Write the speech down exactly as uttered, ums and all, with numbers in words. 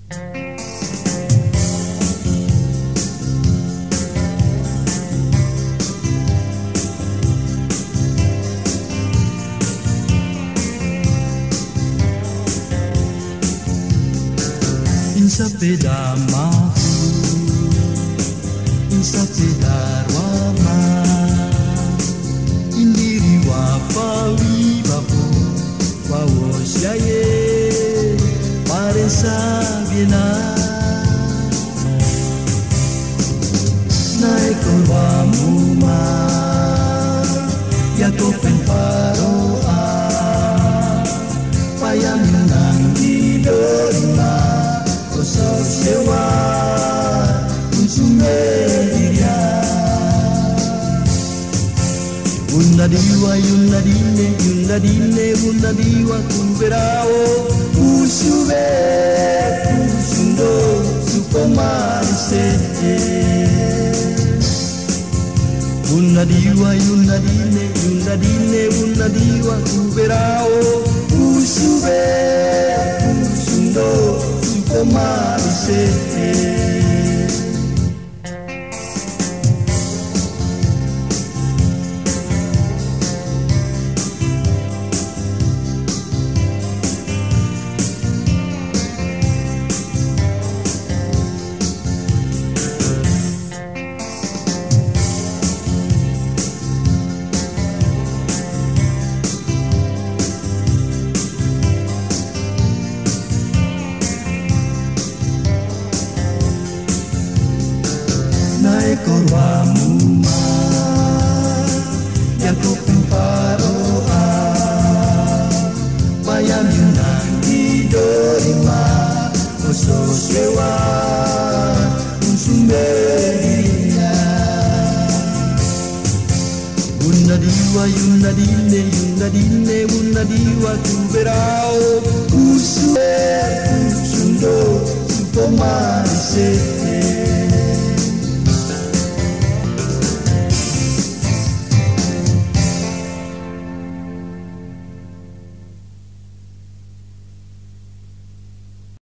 Insa pedamahu, insa pedarwama, indiri wapawi babu, wawosyaye, parensa biena, naikorwamuma, yakopen paroa, payamnang idorima. Sewa unsumeria Una diwa yuna dine yuna dine una diwa kumberao Usube usundo supomarise Una diwa yuna dine yuna dine una diwa kumberao Usube usundo supomarise Korwamuma yakopen paroa payamyunang idorima ososewa unsumeria Una diwa yuna dine yuna dine una diwa kuberao usue